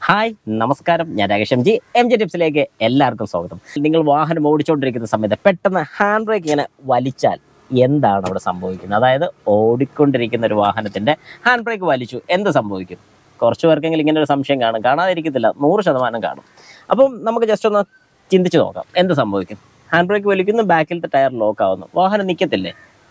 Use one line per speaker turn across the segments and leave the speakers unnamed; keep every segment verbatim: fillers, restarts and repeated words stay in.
Hi നമസ്കാരം, ഞാൻ Rakesh M G M G ടിപ്സിലേക്ക് എല്ലാവർക്കും സ്വാഗതം. നിങ്ങൾ വാഹനം ഓടിച്ചുകൊണ്ടിരിക്കുന്ന സമയത്ത് പെട്ടെന്ന് ഹാൻഡ് ബ്രേക്ക് ഇങ്ങനെ വലിച്ചാൽ എന്താണ് അവിടെ സംഭവിക്കുന്നത്? അതായത് ഓടിക്കൊണ്ടിരിക്കുന്ന ഒരു വാഹനത്തിൻ്റെ ഹാൻഡ് ബ്രേക്ക് വലിച്ചു, എന്ത് സംഭവിക്കും? കുറച്ച് പേർക്കെങ്കിലും ഇങ്ങനെ ഒരു സംശയം കാണും, കാണാതിരിക്കത്തില്ല, നൂറ് ശതമാനം കാണും. അപ്പം നമുക്ക് ജസ്റ്റ് ഒന്ന് ചിന്തിച്ച് നോക്കാം, എന്ത് സംഭവിക്കും? ഹാൻഡ് ബ്രേക്ക് വലിക്കുന്നു, ബാക്കിലത്തെ ടയർ ലോക്ക് ആവുന്നു, വാഹനം നിൽക്കത്തില്ലേ?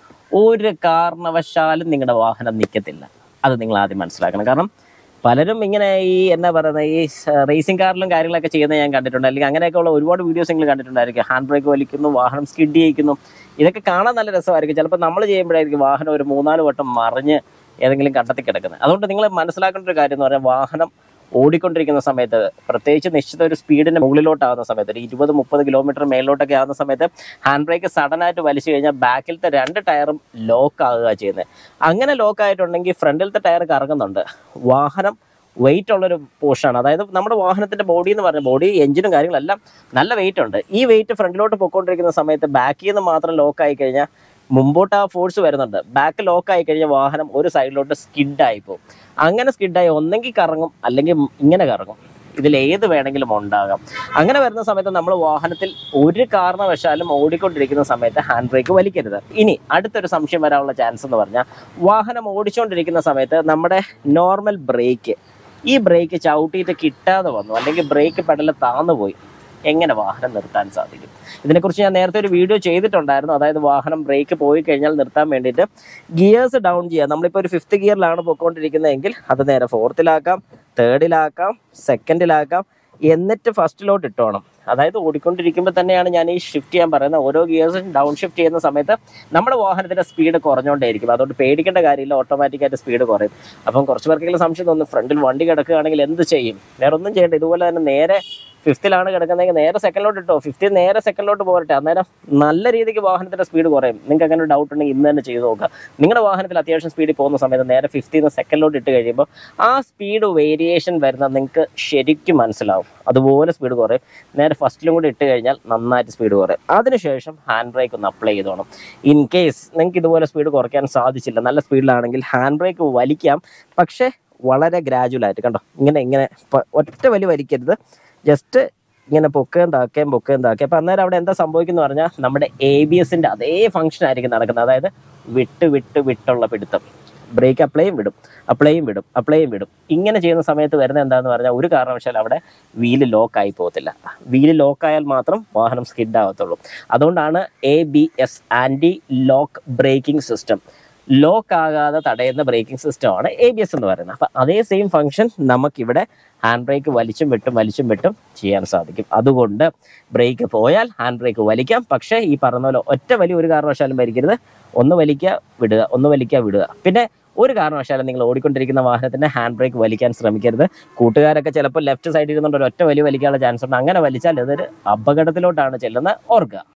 ഒരു കാരണവശാലും നിങ്ങളുടെ വാഹനം നിൽക്കത്തില്ല. അത് നിങ്ങൾ ആദ്യം മനസ്സിലാക്കണം. കാരണം പലരും ഇങ്ങനെ ഈ എന്നാ പറയുന്നത്, ഈ റേസിംഗ് കാറിലും കാര്യങ്ങളൊക്കെ ചെയ്യുന്നത് ഞാൻ കണ്ടിട്ടുണ്ട്, അല്ലെങ്കിൽ അങ്ങനെയൊക്കെയുള്ള ഒരുപാട് വീഡിയോസ് നിങ്ങൾ കണ്ടിട്ടുണ്ടായിരിക്കും. ഹാൻഡ് ബ്രേക്ക് വലിക്കുന്നു, വാഹനം സ്കിഡ് ചെയ്യിക്കുന്നു, ഇതൊക്കെ കാണാൻ നല്ല രസമായിരിക്കും. ചിലപ്പോൾ നമ്മൾ ചെയ്യുമ്പോഴായിരിക്കും വാഹനം ഒരു മൂന്നാല് വട്ടം മറിഞ്ഞ് ഏതെങ്കിലും കണ്ടെത്തി കിടക്കുന്നത്. അതുകൊണ്ട് നിങ്ങൾ മനസ്സിലാക്കേണ്ട ഒരു കാര്യം എന്ന് പറഞ്ഞാൽ, വാഹനം ഓടിക്കൊണ്ടിരിക്കുന്ന സമയത്ത്, പ്രത്യേകിച്ച് നിശ്ചിത ഒരു സ്പീഡിന് മുകളിലോട്ടാകുന്ന സമയത്ത്, ഒരു ഇരുപത് മുപ്പത് കിലോമീറ്റർ മേളിലോട്ടൊക്കെ ആകുന്ന സമയത്ത് ഹാൻഡ് ബ്രേക്ക് സഡനായിട്ട് വലിച്ചു കഴിഞ്ഞാൽ ബാക്കിലത്തെ രണ്ട് ടയറും ലോക്ക് ആകുക ചെയ്യുന്നത്. അങ്ങനെ ലോക്ക് ആയിട്ടുണ്ടെങ്കിൽ ഫ്രണ്ടിലത്തെ ടയർ കറങ്ങുന്നുണ്ട്, വാഹനം വെയിറ്റ് ഉള്ളൊരു പോർഷനാണ്. അതായത് നമ്മുടെ വാഹനത്തിൻ്റെ ബോഡി എന്ന് പറഞ്ഞ ബോഡി എഞ്ചിനും കാര്യങ്ങളെല്ലാം നല്ല വെയിറ്റ് ഉണ്ട്. ഈ വെയിറ്റ് ഫ്രണ്ടിലോട്ട് പൊയ്ക്കൊണ്ടിരിക്കുന്ന സമയത്ത് ബാക്കിൽ നിന്ന് മാത്രം ലോക്ക് ആയി കഴിഞ്ഞാൽ മുമ്പോട്ട് ആ ഫോഴ്സ് വരുന്നുണ്ട്, ബാക്ക് ലോക്ക് ആയി കഴിഞ്ഞാൽ വാഹനം ഒരു സൈഡിലോട്ട് സ്കിഡായി പോകും. അങ്ങനെ സ്കിഡായി ഒന്നെങ്കിൽ കറങ്ങും, അല്ലെങ്കിൽ ഇങ്ങനെ കറങ്ങും. ഇതിലേത് വേണമെങ്കിലും ഉണ്ടാകാം. അങ്ങനെ വരുന്ന സമയത്ത് നമ്മൾ വാഹനത്തിൽ ഒരു കാരണവശാലും ഓടിക്കൊണ്ടിരിക്കുന്ന സമയത്ത് ഹാൻഡ് ബ്രേക്ക് വലിക്കരുത്. ഇനി അടുത്തൊരു സംശയം വരാനുള്ള ചാൻസ് എന്ന് പറഞ്ഞാൽ, വാഹനം ഓടിച്ചുകൊണ്ടിരിക്കുന്ന സമയത്ത് നമ്മുടെ നോർമൽ ബ്രേക്ക്, ഈ ബ്രേക്ക് ചവിട്ടിയിട്ട് കിട്ടാതെ വന്നു, അല്ലെങ്കിൽ ബ്രേക്ക് പെടൽ താന്നു പോയി, എങ്ങനെ വാഹനം നിർത്താൻ സാധിക്കും? ഇതിനെക്കുറിച്ച് ഞാൻ നേരത്തെ ഒരു വീഡിയോ ചെയ്തിട്ടുണ്ടായിരുന്നു. അതായത് വാഹനം ബ്രേക്ക് പോയി കഴിഞ്ഞാൽ നിർത്താൻ വേണ്ടിയിട്ട് ഗിയേഴ്സ് ഡൗൺ ചെയ്യുക. നമ്മളിപ്പോൾ ഒരു ഫിഫ്ത്ത് ഗിയറിലാണ് പോയിക്കൊണ്ടിരിക്കുന്നതെങ്കിൽ അത് നേരെ ഫോർത്തിലാക്കാം, തേർഡിലാക്കാം, സെക്കൻഡിലാക്കാം, എന്നിട്ട് ഫസ്റ്റിലോട്ട് ഇട്ടോണം. അതായത് ഓടിക്കൊണ്ടിരിക്കുമ്പോൾ തന്നെയാണ് ഞാൻ ഈ ഷിഫ്റ്റ് ചെയ്യാൻ പറയുന്നത്. ഓരോ ഗിയേഴ്സും ഡൗൺ ഷിഫ്റ്റ് ചെയ്യുന്ന സമയത്ത് നമ്മുടെ വാഹനത്തിൻ്റെ സ്പീഡ് കുറഞ്ഞുകൊണ്ടേയിരിക്കും. അതുകൊണ്ട് പേടിക്കേണ്ട കാര്യമില്ല, ഓട്ടോമാറ്റിക്കായിട്ട് സ്പീഡ് കുറയും. അപ്പം കുറച്ച് പേർക്കെങ്കിലും സംശയം തോന്നും, ഫ്രണ്ടിൽ വണ്ടി കിടക്കുകയാണെങ്കിൽ എന്ത് ചെയ്യും? വേറെ ഒന്നും ചെയ്യേണ്ട. ഇതുപോലെ തന്നെ നേരെ ഫിഫ്ത്തിലാണ് കിടക്കുന്നതെങ്കിൽ നേരെ സെക്കൻഡിലോട്ട് ഇട്ടോ, ഫിഫ്ത്തിൽ നേരെ സെക്കൻഡിലോട്ട് പോരട്ടെ, അന്നേരം നല്ല രീതിക്ക് വാഹനത്തിൻ്റെ സ്പീഡ് കുറയും. നിങ്ങൾക്ക് അങ്ങനെ ഒരു ഡൗട്ട് ഉണ്ടെങ്കിൽ ഇന്ന് തന്നെ ചെയ്ത് നോക്കുക. നിങ്ങളുടെ വാഹനത്തിൽ അത്യാവശ്യം സ്പീഡിൽ പോകുന്ന സമയത്ത് നേരെ ഫിഫ്ത്തിൽ നിന്ന് സെക്കൻഡിലോട്ട് ഇട്ട് കഴിയുമ്പോൾ ആ സ്പീഡ് വേരിയേഷൻ വരുന്നത് നിങ്ങൾക്ക് ശരിക്കും മനസ്സിലാവും. അതുപോലെ സ്പീഡ് കുറയും. നേരെ ഫസ്റ്റിലും കൂടി ഇട്ട് കഴിഞ്ഞാൽ നന്നായിട്ട് സ്പീഡ് കുറയും. അതിനുശേഷം ഹാൻഡ് ബ്രേക്ക് ഒന്ന് അപ്ലൈ ചെയ്തോണം. ഇൻ കേസ് നിങ്ങൾക്ക് ഇതുപോലെ സ്പീഡ് കുറയ്ക്കാൻ സാധിച്ചില്ല, നല്ല സ്പീഡിലാണെങ്കിൽ ഹാൻഡ് ബ്രേക്ക് വലിക്കാം, പക്ഷേ വളരെ ഗ്രാജുവലായിട്ട്. കണ്ടോ, ഇങ്ങനെ ഇങ്ങനെ ഒറ്റ വലി വലിക്കരുത്, ജസ്റ്റ് ഇങ്ങനെ പൊക്കുകയും താക്കുകയും പൊക്കുകയും താക്കുകയും. അപ്പം അന്നേരം അവിടെ എന്താ സംഭവിക്കുന്നത് പറഞ്ഞാൽ, നമ്മുടെ എ ബി എസിൻ്റെ അതേ ഫംഗ്ഷൻ ആയിരിക്കും നടക്കുന്നത്. അതായത് വിട്ട് വിട്ട് വിട്ടുള്ള പിടുത്തം. ബ്രേക്ക് അപ്ലൈയും വിടും, അപ്ലൈയും വിടും, അപ്ലൈയും വിടും. ഇങ്ങനെ ചെയ്യുന്ന സമയത്ത് വരുന്നത് എന്താണെന്ന് പറഞ്ഞാൽ, ഒരു കാരണവശാലും അവിടെ വീല് ലോക്കായി പോകത്തില്ല. വീല് ലോക്കായാൽ മാത്രം വാഹനം സ്കിഡ് ആവത്തുള്ളൂ. അതുകൊണ്ടാണ് A B S, anti lock braking system. Lock ആകാതെ തടയുന്ന ബ്രേക്കിംഗ് സിസ്റ്റമാണ് എ ബി എസ് എന്ന് പറയുന്നത്. അപ്പം അതേ സെയിം ഫംഗ്ഷൻ നമുക്കിവിടെ ഹാൻഡ് ബ്രേക്ക് വലിച്ചും വിട്ടും വലിച്ചും വിട്ടും ചെയ്യാൻ സാധിക്കും. അതുകൊണ്ട് ബ്രേക്ക് പോയാൽ ഹാൻഡ് ബ്രേക്ക് വലിക്കാം, പക്ഷേ ഈ പറഞ്ഞ പോലെ ഒറ്റ വലി ഒരു കാരണവശാലും വലിക്കരുത്. ഒന്ന് വലിക്കുക വിടുക, ഒന്ന് വലിക്കുക വിടുക. പിന്നെ ഒരു കാരണവശാലും നിങ്ങൾ ഓടിക്കൊണ്ടിരിക്കുന്ന വാഹനത്തിൻ്റെ ഹാൻഡ് ബ്രേക്ക് വലിക്കാൻ ശ്രമിക്കരുത്. കൂട്ടുകാരൊക്കെ ചിലപ്പോൾ ലെഫ്റ്റ് സൈഡിൽ ഇരുന്നുകൊണ്ട് ഒരു ഒറ്റ വലി വലിക്കാനുള്ള ചാൻസ് ഉണ്ട്. അങ്ങനെ വലിച്ചാൽ അതൊരു അപകടത്തിലോട്ടാണ് ചെല്ലുന്നത്, ഓർക്കുക.